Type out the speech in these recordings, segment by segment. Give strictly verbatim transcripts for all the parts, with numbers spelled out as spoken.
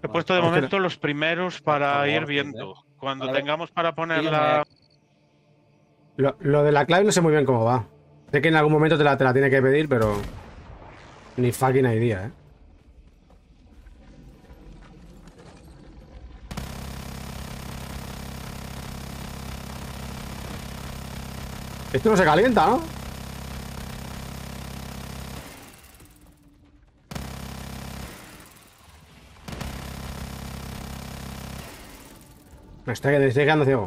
He puesto de Hostia. momento los primeros para favor, ir sí, viendo. ¿eh? Cuando Vale. tengamos para poner Sí, la... Lo, lo de la clave no sé muy bien cómo va. Sé que en algún momento te la, te la tiene que pedir, pero... Ni fucking idea, ¿eh? Esto no se calienta, ¿no? Me estoy, me estoy quedando ciego.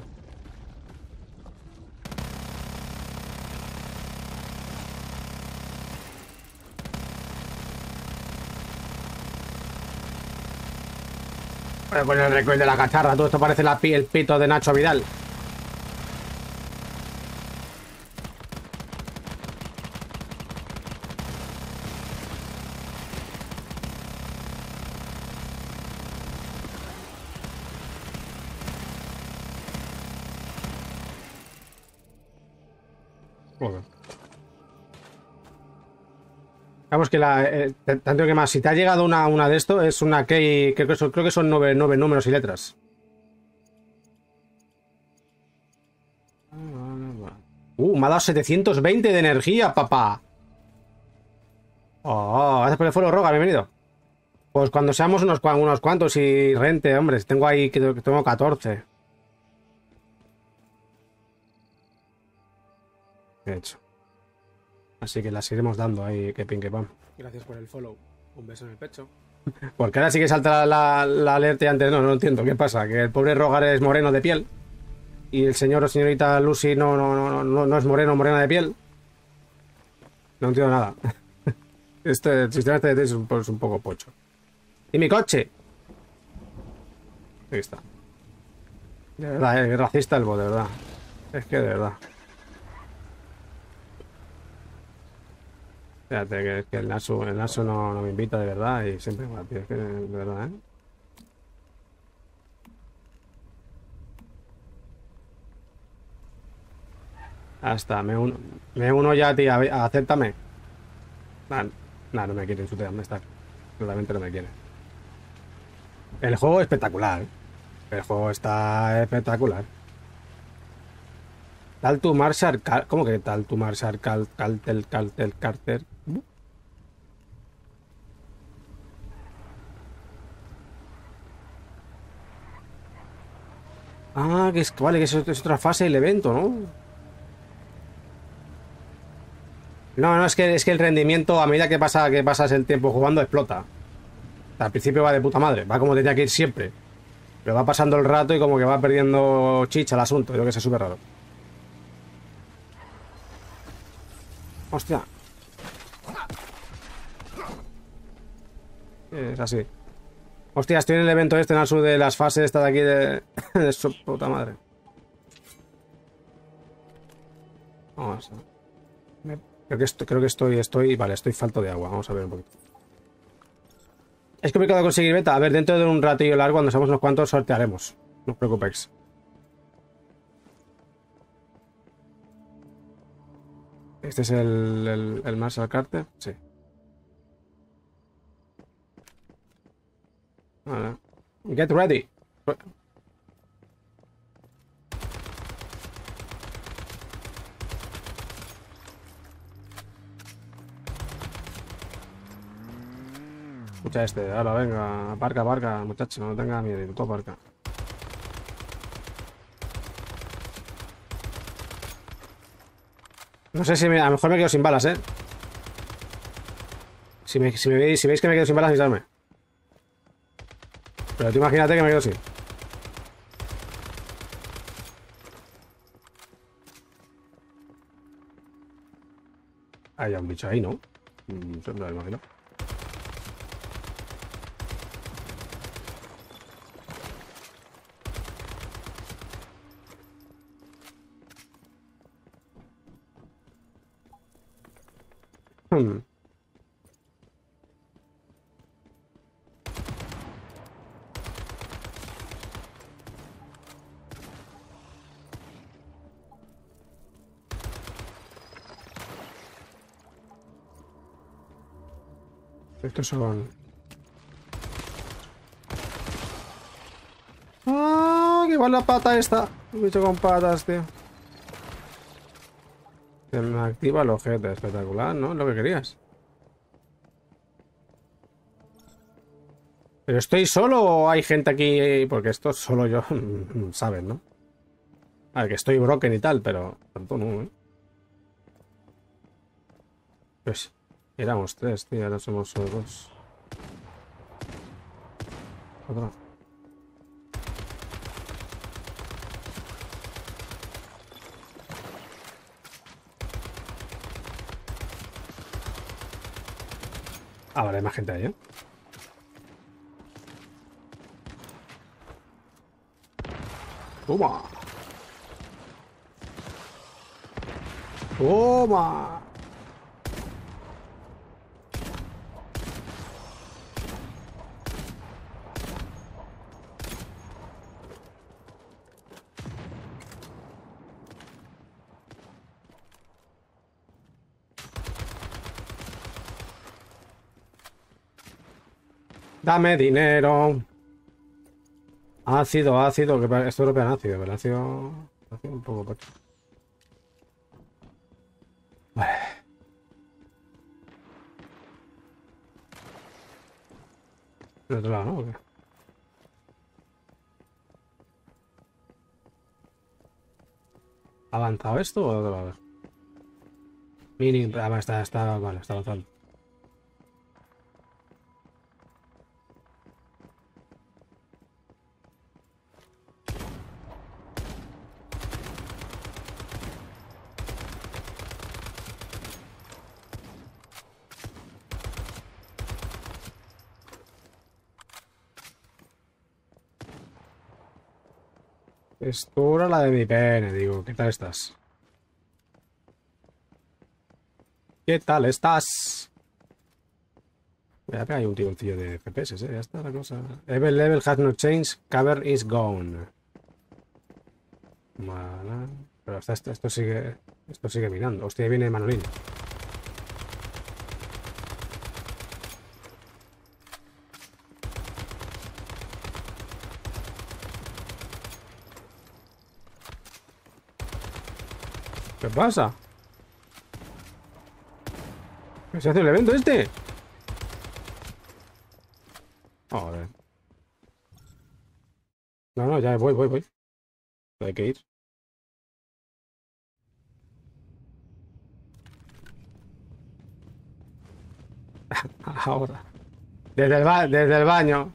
Voy a poner el recoil de la cacharra. Todo esto parece la, pi- el pito de Nacho Vidal. Joder. Vamos que la... Eh, tanto que más. Si te ha llegado una, una de esto, es una key... Creo que son, creo que son nueve, nueve números y letras. Uh, me ha dado setecientos veinte de energía, papá. Oh, gracias por el follow, Roga, bienvenido. Pues cuando seamos unos, cua- unos cuantos y rente, hombre, tengo ahí, creo que tengo catorce. De hecho. Así que las iremos dando ahí, que pin que pam. Gracias por el follow. Un beso en el pecho. Porque ahora sí que salta la, la, la alerta y antes no, no entiendo qué pasa. Que el pobre Rogar es moreno de piel. Y el señor o señorita Lucy no, no, no, no, no es moreno, morena de piel. No entiendo nada. Este el sistema este es un, es un poco pocho. ¡Y mi coche! Ahí está. De verdad, es racista el bot, de verdad. Es que de verdad. Fíjate que, es que el Nasu, el Nasu no, no me invita de verdad y siempre igual, tío. Es que de verdad, ¿eh? Hasta, me uno, me uno ya, tío. Acéptame. Nah, nah, no me quiere insultar, me está. Realmente no me quiere. El juego es espectacular. ¿Eh? El juego está espectacular. Tal tu Marshall, ¿cómo que tal tu Marshall, cal, cartel, cartel, carter? Ah, que es, vale, que es, es otra fase del evento, ¿no? No, no, es que, es que el rendimiento a medida que pasa que pasas el tiempo jugando explota. Al principio va de puta madre, va como tenía que ir siempre. Pero va pasando el rato y como que va perdiendo chicha el asunto. Yo que sé, súper raro. Hostia. Es así. Hostia, estoy en el evento este en el sur de las fases esta de aquí de... de su puta madre. Vamos a... Me... Creo que, estoy, creo que estoy, estoy... Vale, estoy falto de agua. Vamos a ver un poquito. Es complicado conseguir beta. A ver, dentro de un ratillo largo, cuando seamos unos cuantos, sortearemos. No os preocupéis. Este es el, el, el Marshall Carter. Sí. Vale. Get ready. Escucha este, ahora venga, aparca, aparca, muchacho, no tenga miedo, tú aparca. No sé si me, a lo mejor me quedo sin balas, eh. Si, me, si, me veis, si veis que me quedo sin balas, avisadme. Pero tú imagínate que me quedo sin. Hay un bicho ahí, ¿no? Mm, no me lo imagino. Hmm. Estos son... igual la pata esta. Un bicho con patas, tío. Se me activa el objeto. Espectacular, ¿no? Es lo que querías. ¿Pero estoy solo o hay gente aquí? Porque esto solo yo, sabes, ¿no? A ver, que estoy broken y tal, pero tanto no, ¿eh? Pues éramos tres, tío, ahora somos solo dos. Otra. Ah, vale, hay más gente ahí, ¿eh? Toma. Toma. Dame dinero. Ácido, ácido, que pa- esto es lo que es ácido, pero el ácido, ácido un poco pacho. Vale. Del otro lado, ¿no? ¿O qué? ¿Ha avanzado esto o de otro lado? Mini, ah, vale, está, está, vale, está avanzando. Esto era la de mi pene, digo, ¿qué tal estás? ¿Qué tal estás? Voy a pegar un tironcillo de F P S, ¿eh? Ya está la cosa. Every level has no changed, cover is gone. Vale. Pero hasta esto, esto sigue. Esto sigue mirando. Hostia, viene Manolín. ¿Qué pasa? ¿Qué se hace el evento este? Joder. No, no, ya voy, voy, voy. Hay que ir. Ahora. Desde el, ba desde el baño.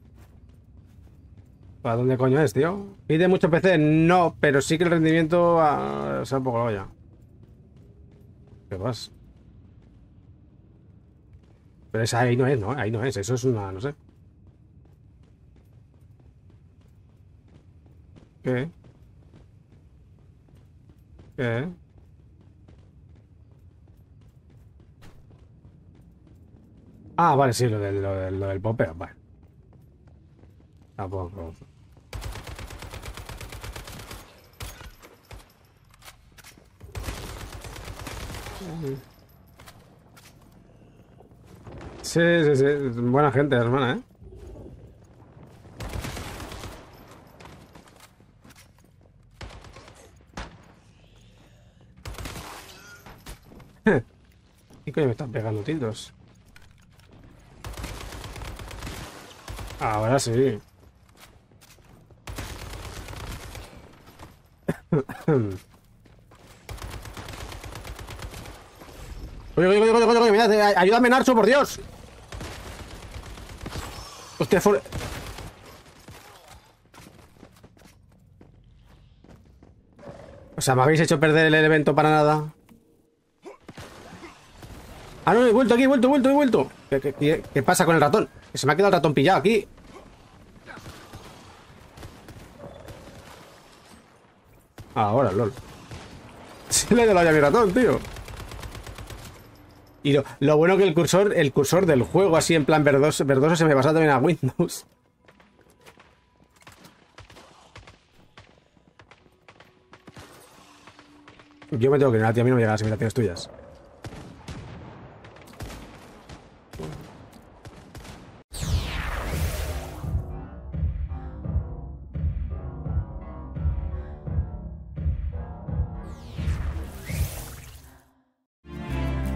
¿Para dónde coño es, tío? ¿Pide mucho P C? No, pero sí que el rendimiento uh, sea un poco la olla. ¿Qué vas? Pero esa ahí no es, ¿no? Ahí no es. Eso es una, no sé. ¿Qué? ¿Qué? Ah, vale, sí, lo del, lo del, lo del popeo, vale. Tampoco. Sí, sí, sí. Buena gente, hermana, ¿eh? ¿Y coño me están pegando tiros? Ahora sí. Oye, oye, oye, oye, oye, oye, mirad, eh, ayúdame, Narso, por Dios. Hostia, for... O sea, me habéis hecho perder el evento para nada. Ah, no, he vuelto aquí, he vuelto, he vuelto, he vuelto. ¿Qué, qué, qué, qué pasa con el ratón? Que se me ha quedado el ratón pillado aquí. Ahora, lol. Se le he dado ya a mi ratón, tío. Y lo, lo bueno que el cursor, el cursor del juego, así en plan verdoso, verdoso se me pasa también a Windows. Yo me tengo que ir, a ti a mí no me llegan las invitaciones tuyas.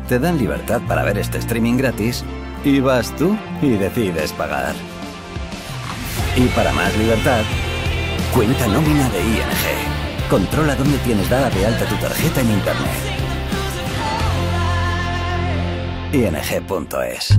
Te dan libertad para ver este streaming gratis y vas tú y decides pagar. Y para más libertad, cuenta nómina de I N G. Controla dónde tienes dada de alta tu tarjeta en internet. I N G punto es.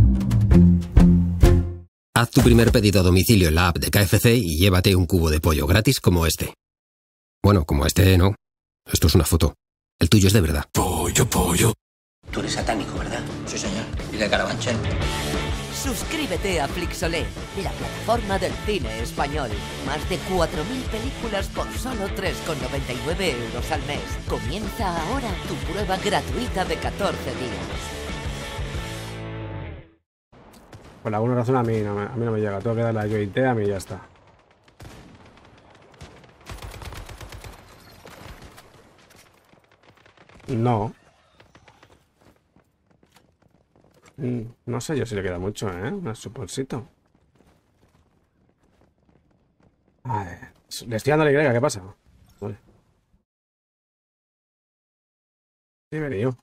Haz tu primer pedido a domicilio en la app de K F C y llévate un cubo de pollo gratis como este. Bueno, como este no. Esto es una foto. El tuyo es de verdad. Pollo, pollo. Tú eres satánico, ¿verdad? Sí, señor. ¿Y de Carabanchel? Suscríbete a Flixolé, la plataforma del cine español. Más de cuatro mil películas por solo tres con noventa y nueve euros al mes. Comienza ahora tu prueba gratuita de catorce días. Por alguna razón a mí no me, a mí no me llega. Tengo que darle a Joy a mí y ya está. No. No sé yo si le queda mucho, ¿eh? Un supolsito. A ver. Le estoy dando la Y, ¿qué pasa? Vale. Sí, me lío.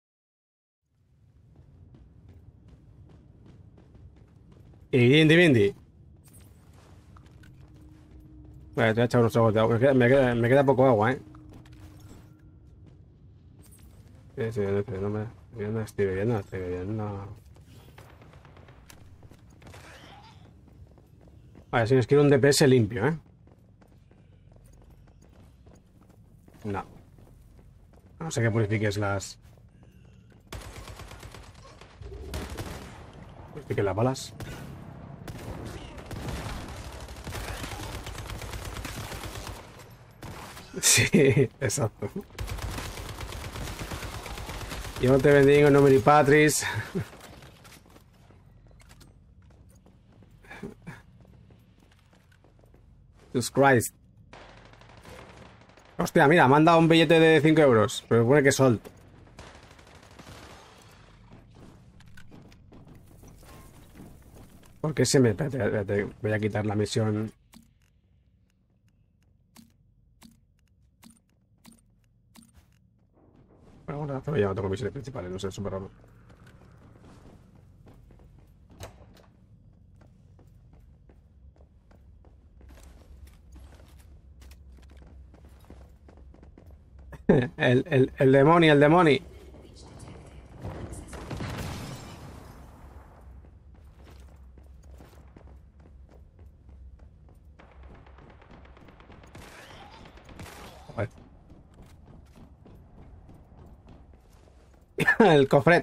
Y Indy Bindi. Vale, te voy a echar unos ojos de agua. Me queda, me queda, me queda poco agua, ¿eh? Sí, estoy viendo, estoy viendo, estoy viendo, estoy viendo, estoy viendo. Vale, si nos quiero un D P S limpio, ¿eh? No. No sé que purifiques las... Purifiques las balas. Sí, exacto. Yo te bendigo en nombre de Patris. Jesus Christ. Hostia, mira, me han dado un billete de cinco euros. Pero pone que Solt. ¿Por qué se me... Espérate, espérate, voy a quitar la misión. Bueno, bueno, pero ya no tengo misiones principales, no sé, es súper raro. El, el, el demonio, el demonio. Joder. El cofret.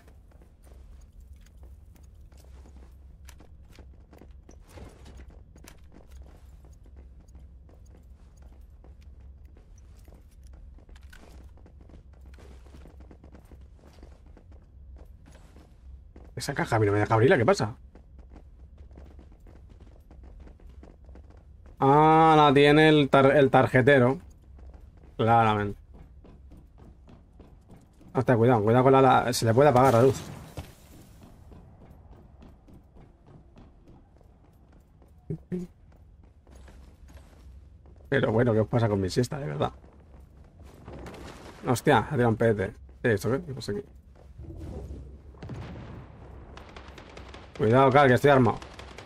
Esa caja a mí no me deja abrirla, ¿qué pasa? Ah, la tiene el, tar el tarjetero. Claramente. Hasta cuidado, cuidado con la, la... Se le puede apagar la luz. Pero bueno, ¿qué os pasa con mi siesta, de verdad? Hostia, ha tirado un pete. ¿Esto qué? ¿Qué pasa aquí? Cuidado, Cal, que estoy armado.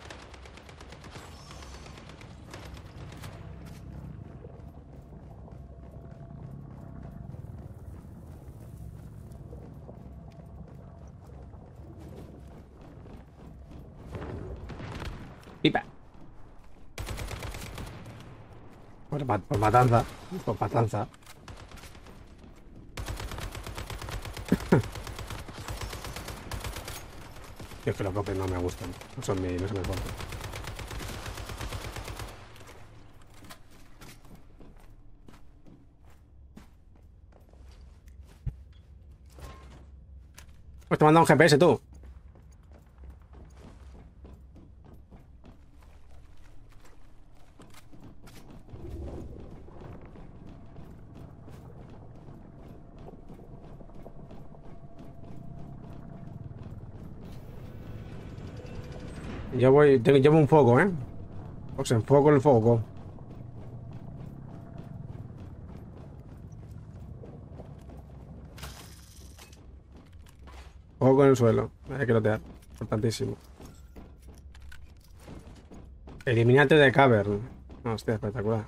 Pipa. Por, por matanza. Por matanza. Yo es que los copes no me gustan. No son mi... No se me importan. Pues te manda un G P S tú. Yo voy, tengo, llevo un foco, ¿eh? Pues enfoco el foco. el suelo. Hay que lotear. Importantísimo. Eliminante de Cavern. Hostia, espectacular.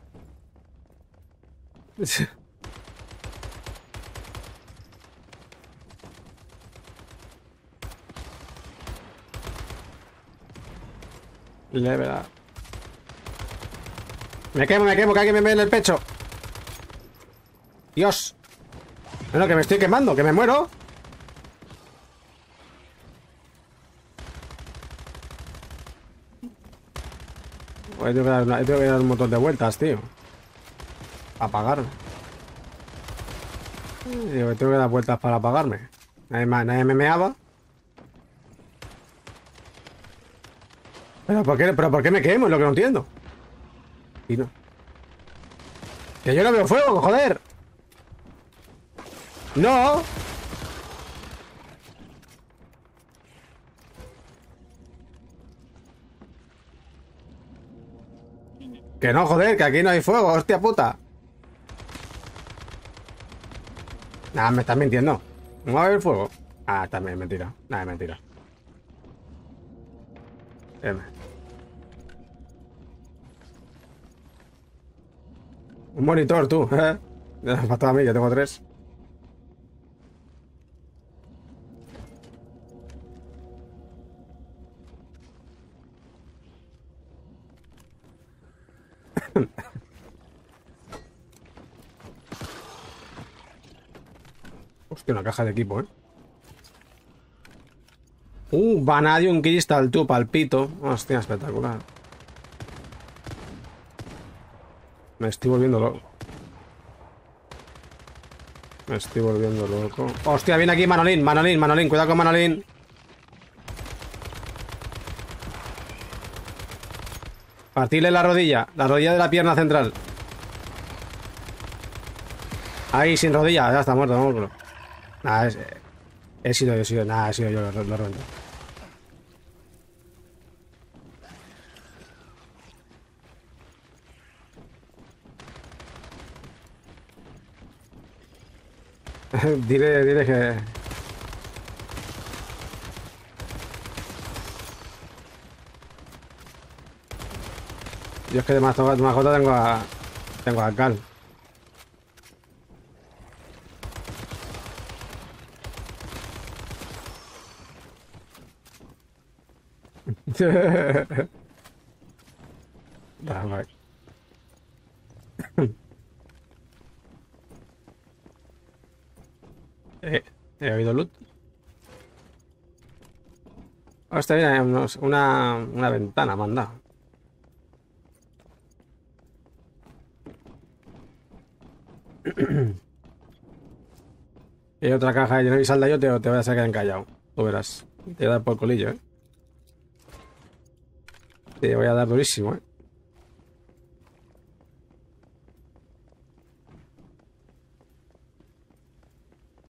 Level up. Me quemo, me quemo, que alguien me ve en el pecho. Dios. Bueno, que me estoy quemando, que me muero. Pues tengo que dar, una, tengo que dar un montón de vueltas, tío. Apagarme. Digo, tengo que dar vueltas para apagarme. Nadie, nadie me meaba. ¿Pero por qué, pero por qué me quemo? Es lo que no entiendo. Y no. Que yo no veo fuego, joder. No. Que no, joder, que aquí no hay fuego, hostia puta. Nada, me estás mintiendo. ¿No va a haber fuego? Ah, también es mentira. Nada, es mentira. M. Un monitor, tú, ¿eh? Me ha faltado a mí, yo tengo tres. Hostia, una caja de equipo, ¿eh? Uh, Vanadium Crystal, tú, palpito. Hostia, espectacular. Me estoy volviendo loco. Me estoy volviendo loco. Hostia, viene aquí Manolín, Manolín, Manolín. Cuidado con Manolín. Partirle la rodilla. La rodilla de la pierna central. Ahí, sin rodilla. Ya está muerto, muerto. Nada, es, he sido yo, he sido. Nada, he sido yo, lo, lo revento. dile, dile que... Yo es que de mascota tengo a... Tengo a Cal. Dame. Eh, he oído loot. Oh, está bien, unos, una, una ventana manda. Y otra caja de y salda yo te, te voy a sacar encallado. Tú verás. Te voy a dar por colillo, eh. Te voy a dar durísimo, eh.